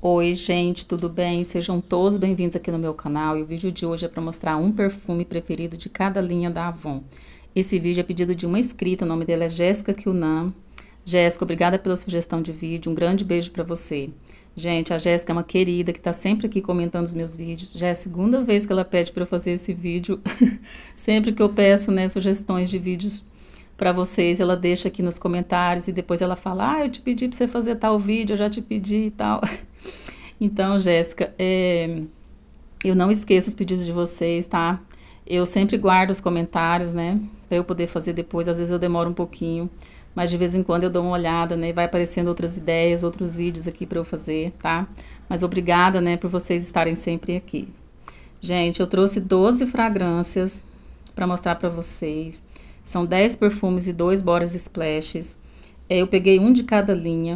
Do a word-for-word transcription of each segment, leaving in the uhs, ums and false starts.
Oi, gente, tudo bem? Sejam todos bem-vindos aqui no meu canal. E o vídeo de hoje é para mostrar um perfume preferido de cada linha da Avon. Esse vídeo é pedido de uma inscrita, o nome dela é Jéssica Kilnan. Jéssica, obrigada pela sugestão de vídeo, um grande beijo para você. Gente, a Jéssica é uma querida que tá sempre aqui comentando os meus vídeos. Já é a segunda vez que ela pede para eu fazer esse vídeo. Sempre que eu peço, né, sugestões de vídeos para vocês, ela deixa aqui nos comentários e depois ela fala: ah, eu te pedi para você fazer tal vídeo, eu já te pedi e tal. Então, Jéssica, é, eu não esqueço os pedidos de vocês, tá? Eu sempre guardo os comentários, né, para eu poder fazer depois. Às vezes eu demoro um pouquinho, mas de vez em quando eu dou uma olhada, né, vai aparecendo outras ideias, outros vídeos aqui para eu fazer, tá? Mas obrigada, né, por vocês estarem sempre aqui. Gente, eu trouxe doze fragrâncias para mostrar para vocês. São dez perfumes e dois body splashes. É, eu peguei um de cada linha.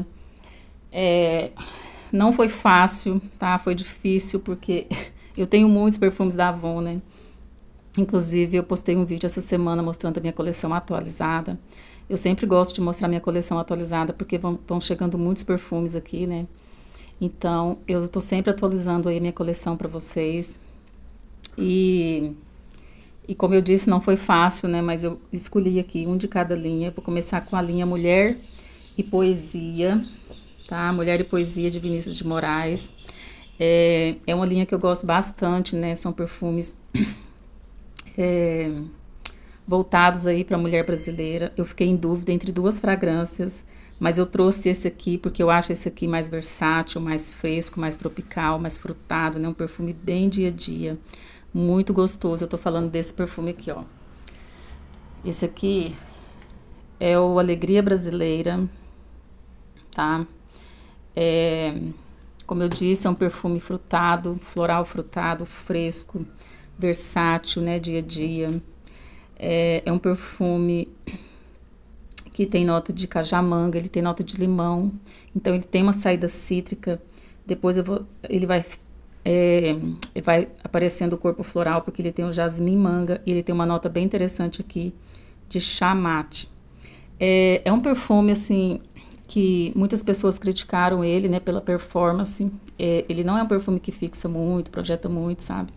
É, não foi fácil, tá? Foi difícil porque eu tenho muitos perfumes da Avon, né? Inclusive, eu postei um vídeo essa semana mostrando a minha coleção atualizada. Eu sempre gosto de mostrar minha coleção atualizada porque vão, vão chegando muitos perfumes aqui, né? Então, eu tô sempre atualizando aí a minha coleção para vocês. E... E como eu disse, não foi fácil, né? Mas eu escolhi aqui um de cada linha. Eu vou começar com a linha Mulher e Poesia, tá? Mulher e Poesia de Vinícius de Moraes. É, é uma linha que eu gosto bastante, né? São perfumes é, voltados aí para a mulher brasileira. Eu fiquei em dúvida entre duas fragrâncias, mas eu trouxe esse aqui porque eu acho esse aqui mais versátil, mais fresco, mais tropical, mais frutado, né? Um perfume bem dia a dia. Muito gostoso. Eu tô falando desse perfume aqui, ó. Esse aqui é o Alegria Brasileira, tá? É, como eu disse, é um perfume frutado, floral frutado, fresco, versátil, né? Dia a dia. É, é um perfume que tem nota de cajamanga, ele tem nota de limão. Então, ele tem uma saída cítrica. Depois eu vou, ele vai... É, vai aparecendo o corpo floral porque ele tem o jasmim manga e ele tem uma nota bem interessante aqui de chá mate. É, é um perfume assim que muitas pessoas criticaram ele, né, pela performance. É, ele não é um perfume que fixa muito, projeta muito, sabe?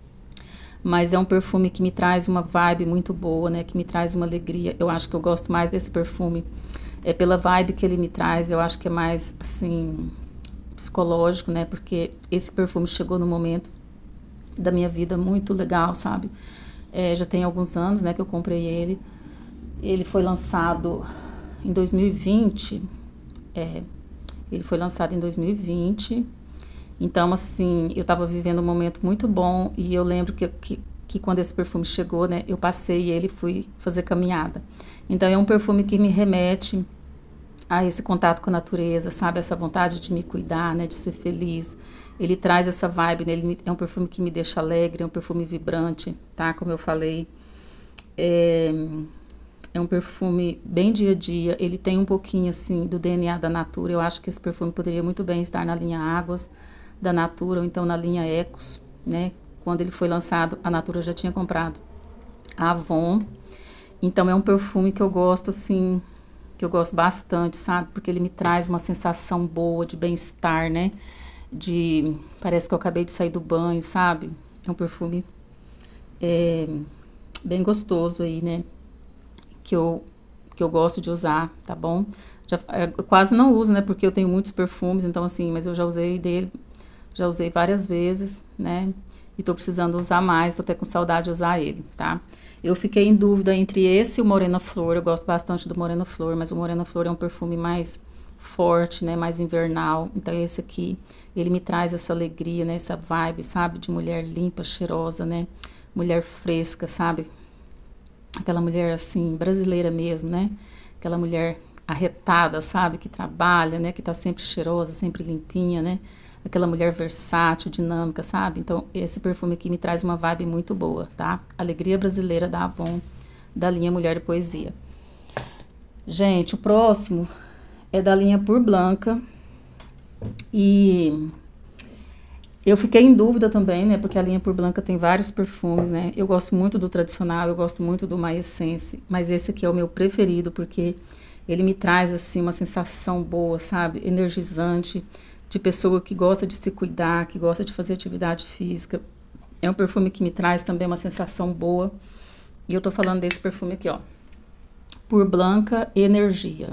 Mas é um perfume que me traz uma vibe muito boa, né, que me traz uma alegria. Eu acho que eu gosto mais desse perfume é pela vibe que ele me traz. Eu acho que é mais assim psicológico, né? Porque esse perfume chegou no momento da minha vida muito legal, sabe? É, já tem alguns anos, né, que eu comprei ele. Ele foi lançado em dois mil e vinte. É, ele foi lançado em dois mil e vinte. Então, assim, eu tava vivendo um momento muito bom e eu lembro que, que, que quando esse perfume chegou, né, eu passei ele e fui fazer caminhada. Então, é um perfume que me remete a esse contato com a natureza, sabe? Essa vontade de me cuidar, né? De ser feliz. Ele traz essa vibe, né? Ele é um perfume que me deixa alegre, é um perfume vibrante, tá? Como eu falei, é, é um perfume bem dia a dia. Ele tem um pouquinho, assim, do D N A da Natura. Eu acho que esse perfume poderia muito bem estar na linha Águas da Natura ou então na linha Ecos, né? Quando ele foi lançado, a Natura já tinha comprado a Avon. Então, é um perfume que eu gosto, assim... que eu gosto bastante, sabe? Porque ele me traz uma sensação boa de bem-estar, né? De... parece que eu acabei de sair do banho, sabe? É um perfume é, bem gostoso aí, né? Que eu, que eu gosto de usar, tá bom? Já, eu quase não uso, né? Porque eu tenho muitos perfumes, então assim, mas eu já usei dele, já usei várias vezes, né? E tô precisando usar mais, tô até com saudade de usar ele, tá? Eu fiquei em dúvida entre esse e o Morena Flor. Eu gosto bastante do Morena Flor, mas o Morena Flor é um perfume mais forte, né? Mais invernal. Então, esse aqui, ele me traz essa alegria, né? Essa vibe, sabe? De mulher limpa, cheirosa, né? Mulher fresca, sabe? Aquela mulher, assim, brasileira mesmo, né? Aquela mulher arretada, sabe? Que trabalha, né? Que tá sempre cheirosa, sempre limpinha, né? Aquela mulher versátil, dinâmica, sabe? Então, esse perfume aqui me traz uma vibe muito boa, tá? Alegria Brasileira da Avon, da linha Mulher e Poesia. Gente, o próximo é da linha Pur Blanca. E eu fiquei em dúvida também, né? Porque a linha Pur Blanca tem vários perfumes, né? Eu gosto muito do tradicional, eu gosto muito do My Essence. Mas esse aqui é o meu preferido, porque ele me traz, assim, uma sensação boa, sabe? Energizante, de pessoa que gosta de se cuidar, que gosta de fazer atividade física. É um perfume que me traz também uma sensação boa. E eu tô falando desse perfume aqui, ó. Por Blanca Energia.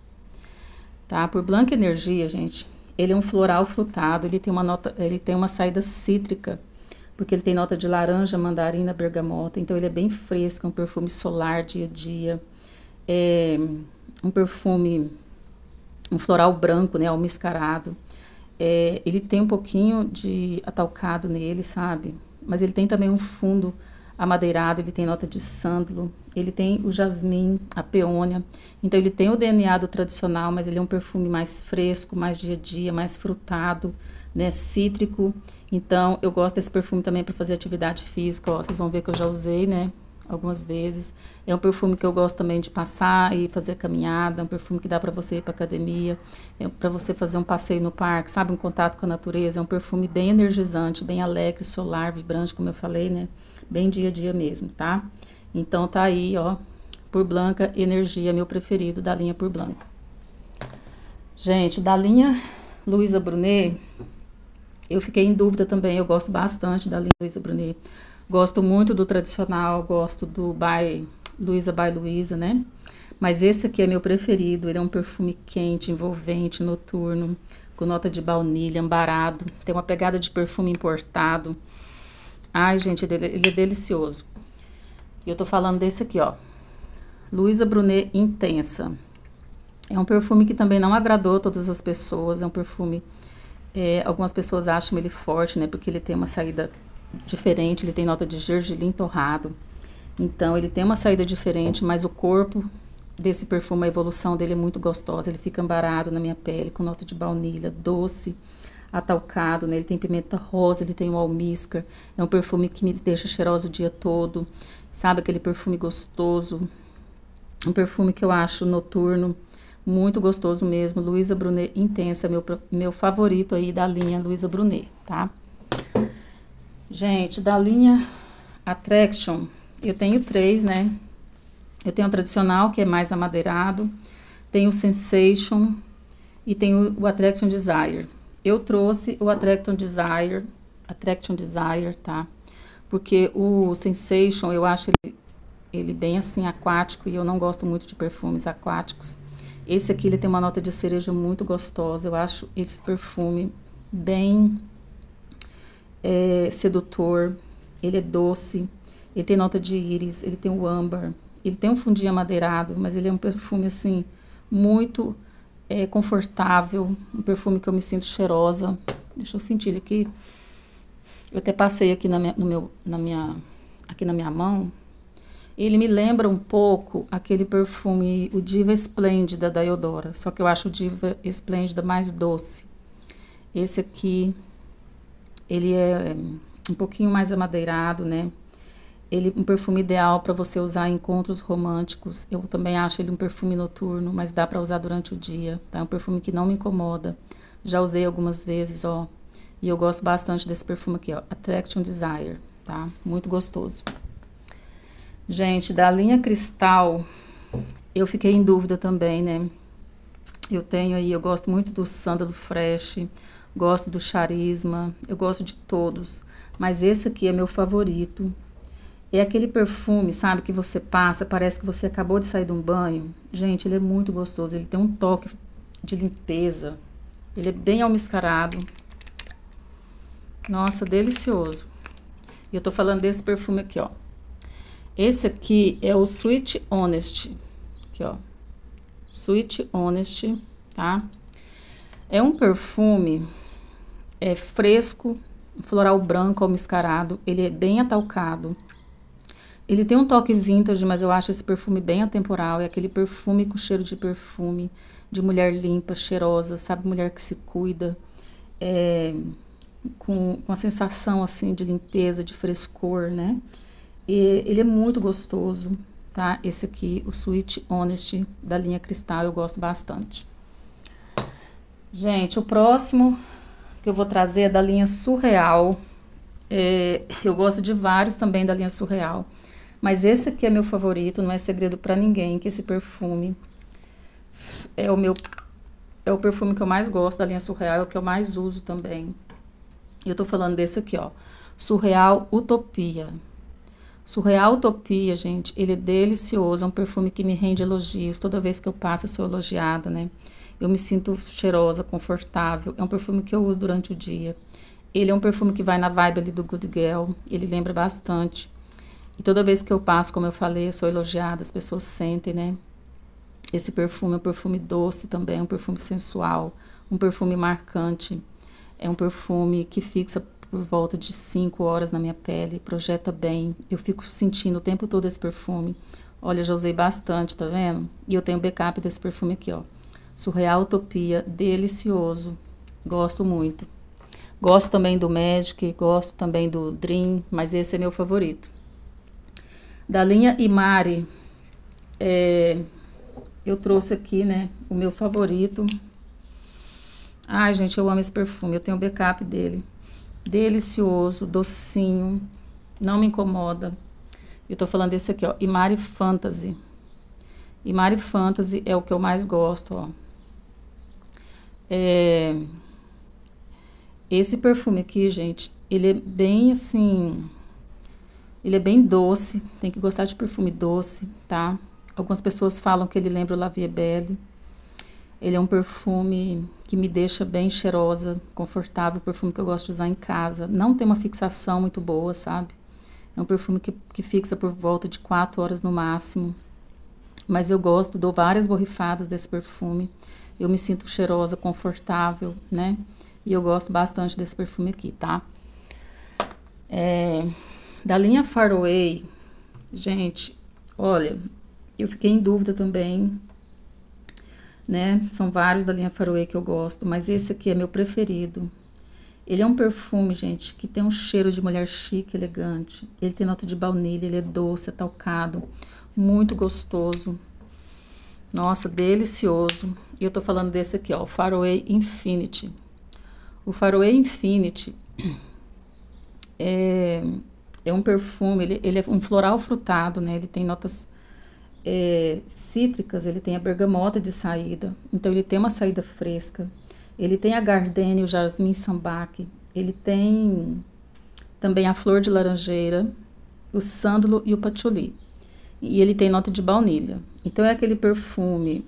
Tá? Por Blanca Energia, gente, ele é um floral frutado, ele tem uma nota, ele tem uma saída cítrica, porque ele tem nota de laranja, mandarina, bergamota, então ele é bem fresco, é um perfume solar dia a dia. É um perfume, um floral branco, né, almiscarado. É, ele tem um pouquinho de atalcado nele, sabe? Mas ele tem também um fundo amadeirado, ele tem nota de sândalo, ele tem o jasmim, a peônia. Então ele tem o D N A do tradicional, mas ele é um perfume mais fresco, mais dia a dia, mais frutado, né, cítrico. Então eu gosto desse perfume também para fazer atividade física, ó, vocês vão ver que eu já usei, né, algumas vezes. É um perfume que eu gosto também de passar e fazer caminhada, é um perfume que dá para você ir para academia, é para você fazer um passeio no parque, sabe, um contato com a natureza. É um perfume bem energizante, bem alegre, solar, vibrante, como eu falei, né, bem dia a dia mesmo, tá? Então tá aí, ó, Por Blanca Energia, meu preferido da linha Por Blanca. Gente, da linha Luisa Brunet, eu fiquei em dúvida também, eu gosto bastante da linha Luisa Brunet. Gosto muito do tradicional, gosto do by Luisa by Luisa, né? Mas esse aqui é meu preferido, ele é um perfume quente, envolvente, noturno, com nota de baunilha, ambarado, tem uma pegada de perfume importado. Ai, gente, ele, ele é delicioso. E eu tô falando desse aqui, ó. Luisa Brunet Intensa. É um perfume que também não agradou todas as pessoas. É um perfume... É, algumas pessoas acham ele forte, né? Porque ele tem uma saída diferente. Ele tem nota de gergelim torrado. Então, ele tem uma saída diferente, mas o corpo desse perfume, a evolução dele é muito gostosa. Ele fica ambarado na minha pele, com nota de baunilha, doce, atalcado, né? Ele tem pimenta rosa, ele tem o almíscar. É um perfume que me deixa cheirosa o dia todo, sabe? Aquele perfume gostoso. Um perfume que eu acho noturno, muito gostoso mesmo. Luisa Brunet Intensa, meu, meu favorito aí da linha Luisa Brunet, tá? Gente, da linha Attraction, eu tenho três, né? Eu tenho o tradicional, que é mais amadeirado, tenho o Sensation e tenho o Attraction Desire. Eu trouxe o Attraction Desire, Attraction Desire, tá? Porque o Sensation, eu acho ele, ele bem assim aquático e eu não gosto muito de perfumes aquáticos. Esse aqui, ele tem uma nota de cereja muito gostosa. Eu acho esse perfume bem é, sedutor. Ele é doce, ele tem nota de íris, ele tem o âmbar, ele tem um fundinho amadeirado, mas ele é um perfume assim, muito... É confortável, um perfume que eu me sinto cheirosa. Deixa eu sentir ele aqui. Eu até passei aqui na minha, no meu, na minha, aqui na minha mão. Ele me lembra um pouco aquele perfume, o Diva Esplêndida da Eudora. Só que eu acho o Diva Esplêndida mais doce. Esse aqui, ele é um pouquinho mais amadeirado, né? Ele é um perfume ideal para você usar em encontros românticos. Eu também acho ele um perfume noturno, mas dá para usar durante o dia, tá? É um perfume que não me incomoda. Já usei algumas vezes, ó. E eu gosto bastante desse perfume aqui, ó. Attraction Desire, tá? Muito gostoso. Gente, da linha Cristal, eu fiquei em dúvida também, né? Eu tenho aí, eu gosto muito do Sândalo Fresh, gosto do Charisma, eu gosto de todos. Mas esse aqui é meu favorito. É aquele perfume, sabe, que você passa, parece que você acabou de sair de um banho. Gente, ele é muito gostoso, ele tem um toque de limpeza. Ele é bem almiscarado. Nossa, delicioso. E eu tô falando desse perfume aqui, ó. Esse aqui é o Sweet Honest. Aqui, ó. Sweet Honest, tá? É um perfume é fresco, floral branco almiscarado. Ele é bem atalcado. Ele tem um toque vintage, mas eu acho esse perfume bem atemporal. É aquele perfume com cheiro de perfume, de mulher limpa, cheirosa, sabe? Mulher que se cuida, é, com, com a sensação, assim, de limpeza, de frescor, né? E ele é muito gostoso, tá? Esse aqui, o Sweet Honest, da linha Cristal, eu gosto bastante. Gente, o próximo que eu vou trazer é da linha Surreal. É, eu gosto de vários também da linha Surreal. Mas esse aqui é meu favorito, não é segredo pra ninguém que esse perfume é o meu é o perfume que eu mais gosto da linha Surreal, é o que eu mais uso também. Eu tô falando desse aqui, ó. Surreal Utopia. Surreal Utopia, gente, ele é delicioso, é um perfume que me rende elogios. Toda vez que eu passo, eu sou elogiada, né? Eu me sinto cheirosa, confortável. É um perfume que eu uso durante o dia. Ele é um perfume que vai na vibe ali do Good Girl. Ele lembra bastante. E toda vez que eu passo, como eu falei, eu sou elogiada, as pessoas sentem, né? Esse perfume é um perfume doce também, é um perfume sensual, um perfume marcante. É um perfume que fixa por volta de cinco horas na minha pele, projeta bem. Eu fico sentindo o tempo todo esse perfume. Olha, eu já usei bastante, tá vendo? E eu tenho backup desse perfume aqui, ó. Surreal Utopia, delicioso. Gosto muito. Gosto também do Magic, gosto também do Dream, mas esse é meu favorito. Da linha Imari, é, eu trouxe aqui, né, o meu favorito. Ai, gente, eu amo esse perfume, eu tenho o backup dele. Delicioso, docinho, não me incomoda. Eu tô falando desse aqui, ó, Imari Fantasy. Imari Fantasy é o que eu mais gosto, ó. É... Esse perfume aqui, gente, ele é bem assim... Ele é bem doce, tem que gostar de perfume doce, tá? Algumas pessoas falam que ele lembra o La Vie Belle. Ele é um perfume que me deixa bem cheirosa, confortável, perfume que eu gosto de usar em casa. Não tem uma fixação muito boa, sabe? É um perfume que, que fixa por volta de quatro horas no máximo. Mas eu gosto, dou várias borrifadas desse perfume. Eu me sinto cheirosa, confortável, né? E eu gosto bastante desse perfume aqui, tá? É, da linha Faraway, gente, olha, eu fiquei em dúvida também, né? São vários da linha Faraway que eu gosto, mas esse aqui é meu preferido. Ele é um perfume, gente, que tem um cheiro de mulher chique, elegante. Ele tem nota de baunilha, ele é doce, atalcado, muito gostoso. Nossa, delicioso. E eu tô falando desse aqui, ó, o Faraway Infinity. O Faraway Infinity é, é um perfume, ele, ele é um floral frutado, né? Ele tem notas é, cítricas, ele tem a bergamota de saída. Então, ele tem uma saída fresca. Ele tem a gardenia e o jasmim sambac. Ele tem também a flor de laranjeira, o sândalo e o patchouli. E ele tem nota de baunilha. Então, é aquele perfume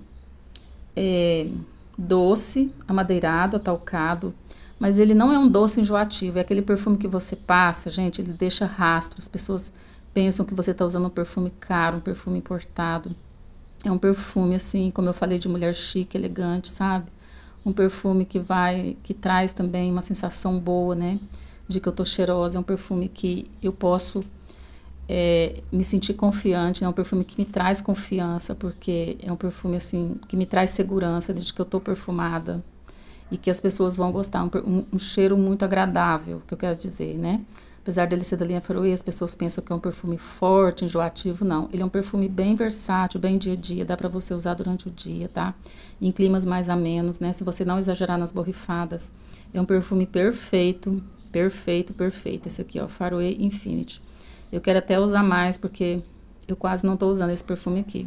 é, doce, amadeirado, atalcado, mas ele não é um doce enjoativo. É aquele perfume que você passa, gente, ele deixa rastro. As pessoas pensam que você está usando um perfume caro, um perfume importado. É um perfume, assim, como eu falei, de mulher chique, elegante, sabe? Um perfume que vai, que traz também uma sensação boa, né? De que eu tô cheirosa. É um perfume que eu posso é, me sentir confiante. É um perfume que me traz confiança, porque é um perfume, assim, que me traz segurança de que eu tô perfumada e que as pessoas vão gostar. Um, um, um cheiro muito agradável, que eu quero dizer, né? Apesar dele ser da linha Faraway, as pessoas pensam que é um perfume forte, enjoativo, não. Ele é um perfume bem versátil, bem dia a dia, dá pra você usar durante o dia, tá? Em climas mais amenos, né? Se você não exagerar nas borrifadas. É um perfume perfeito, perfeito, perfeito. Esse aqui, ó, Faraway Infinity. Eu quero até usar mais, porque eu quase não tô usando esse perfume aqui.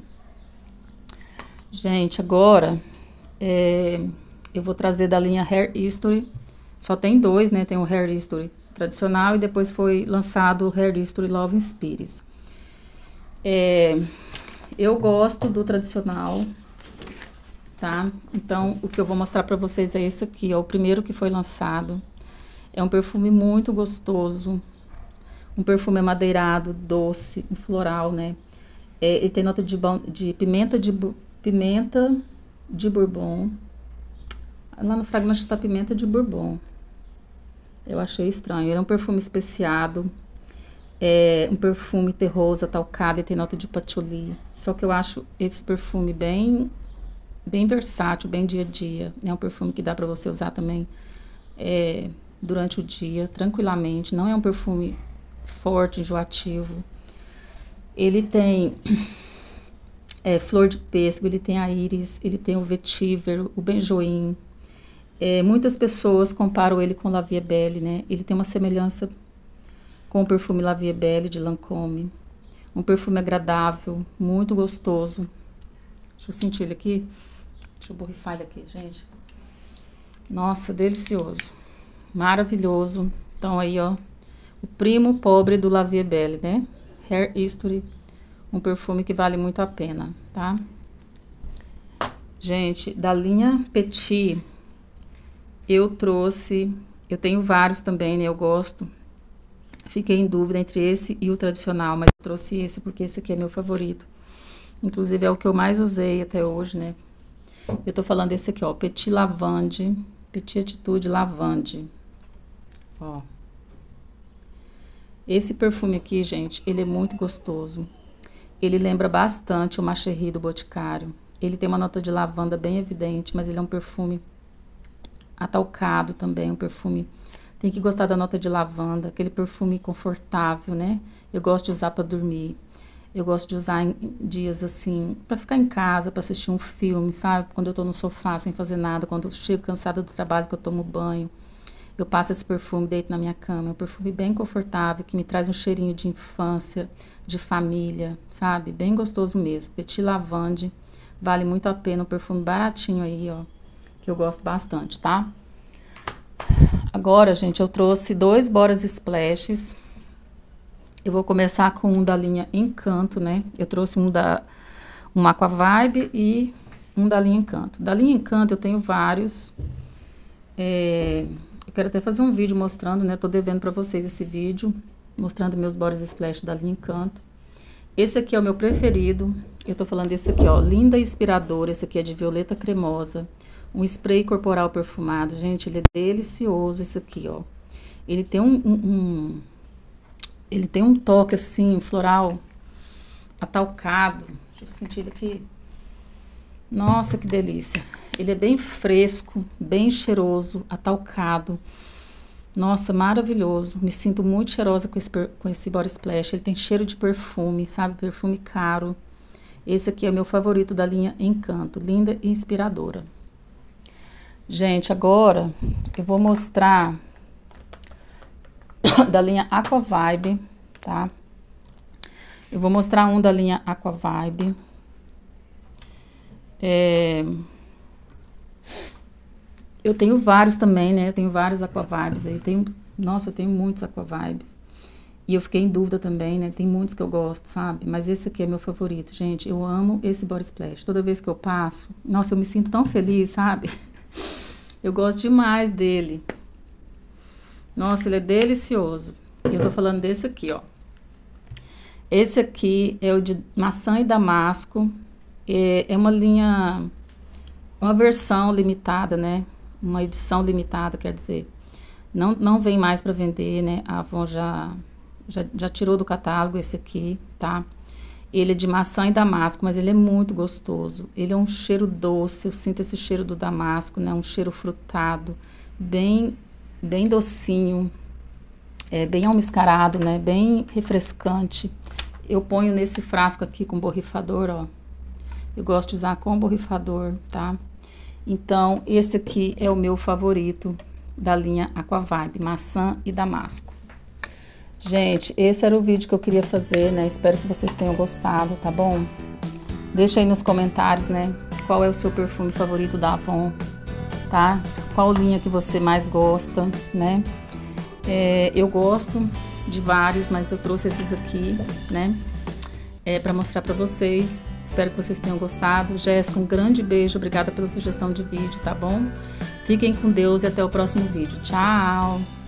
Gente, agora, é, eu vou trazer da linha Hair History. Só tem dois, né? Tem o Hair History tradicional e depois foi lançado o Hair History Love Spirits. É, eu gosto do tradicional, tá? Então, o que eu vou mostrar pra vocês é esse aqui, ó, o primeiro que foi lançado. É um perfume muito gostoso, um perfume amadeirado, doce, um floral, né? É, ele tem nota de, de pimenta de pimenta de bourbon. Lá no fragmento está pimenta de bourbon. Eu achei estranho. Ele é um perfume especiado. É um perfume terroso, atalcado, e tem nota de patchouli. Só que eu acho esse perfume bem, bem versátil, bem dia a dia. É um perfume que dá pra você usar também é, durante o dia, tranquilamente. Não é um perfume forte, enjoativo. Ele tem é, flor de pêssego, ele tem a íris, ele tem o vetiver, o benjoim. É, muitas pessoas comparam ele com La Vie Belle, né? Ele tem uma semelhança com o perfume La Vie Belle de Lancôme. Um perfume agradável, muito gostoso. Deixa eu sentir ele aqui. Deixa eu borrifar ele aqui, gente. Nossa, delicioso. Maravilhoso. Então aí, ó, o primo pobre do La Vie Belle, né? Hair History, um perfume que vale muito a pena, tá? Gente, da linha Petit, eu trouxe, eu tenho vários também, né? Eu gosto. Fiquei em dúvida entre esse e o tradicional, mas eu trouxe esse porque esse aqui é meu favorito. Inclusive é o que eu mais usei até hoje, né? Eu tô falando desse aqui, ó, Petit Lavande, Petit Atitude Lavande. Ó. Esse perfume aqui, gente, ele é muito gostoso. Ele lembra bastante o Ma Cherie do Boticário. Ele tem uma nota de lavanda bem evidente, mas ele é um perfume atalcado também, um perfume... Tem que gostar da nota de lavanda, aquele perfume confortável, né? Eu gosto de usar para dormir. Eu gosto de usar em dias assim, para ficar em casa, para assistir um filme, sabe? Quando eu tô no sofá sem fazer nada, quando eu chego cansada do trabalho, que eu tomo banho. Eu passo esse perfume, deito na minha cama. É um perfume bem confortável, que me traz um cheirinho de infância, de família, sabe? Bem gostoso mesmo. Petit Lavande, vale muito a pena. Um perfume baratinho aí, ó, que eu gosto bastante, tá? Agora, gente, eu trouxe dois Boras Splashes. Eu vou começar com um da linha Encanto, né? Eu trouxe um da um Aqua Vibe e um da linha Encanto. Da linha Encanto eu tenho vários. É... Eu quero até fazer um vídeo mostrando, né? Tô devendo pra vocês esse vídeo, mostrando meus Boras Splash da linha Encanto. Esse aqui é o meu preferido. Eu tô falando desse aqui, ó, Linda Inspiradora. Esse aqui é de violeta cremosa. Um spray corporal perfumado. Gente, ele é delicioso esse aqui, ó. Ele tem um... um, um ele tem um toque, assim, floral atalcado. Deixa eu sentir ele aqui. Nossa, que delícia. Ele é bem fresco, bem cheiroso, atalcado. Nossa, maravilhoso. Me sinto muito cheirosa com esse, com esse Body Splash. Ele tem cheiro de perfume, sabe? Perfume caro. Esse aqui é o meu favorito da linha Encanto. Linda e inspiradora. Gente, agora eu vou mostrar da linha Aqua Vibe, tá? Eu vou mostrar um da linha Aqua Vibe. É... Eu tenho vários também, né? Eu tenho vários Aqua Vibes aí. Tenho... Nossa, eu tenho muitos Aqua Vibes. E eu fiquei em dúvida também, né? Tem muitos que eu gosto, sabe? Mas esse aqui é meu favorito, gente. Eu amo esse Body Splash. Toda vez que eu passo, nossa, eu me sinto tão feliz, sabe? Eu gosto demais dele. Nossa, ele é delicioso. E eu tô falando desse aqui, ó. Esse aqui é o de maçã e damasco. É, é uma linha... Uma versão limitada, né? Uma edição limitada, quer dizer. Não, não vem mais para vender, né? A Avon já, já, já tirou do catálogo esse aqui, tá? Ele é de maçã e damasco, mas ele é muito gostoso. Ele é um cheiro doce, eu sinto esse cheiro do damasco, né? Um cheiro frutado, bem, bem docinho, é, bem almiscarado, né? Bem refrescante. Eu ponho nesse frasco aqui com borrifador, ó. Eu gosto de usar com borrifador, tá? Então, esse aqui é o meu favorito da linha Aqua Vibe, maçã e damasco. Gente, esse era o vídeo que eu queria fazer, né? Espero que vocês tenham gostado, tá bom? Deixa aí nos comentários, né? Qual é o seu perfume favorito da Avon, tá? Qual linha que você mais gosta, né? É, eu gosto de vários, mas eu trouxe esses aqui, né? É, para mostrar para vocês. Espero que vocês tenham gostado. Jéssica, um grande beijo. Obrigada pela sugestão de vídeo, tá bom? Fiquem com Deus e até o próximo vídeo. Tchau!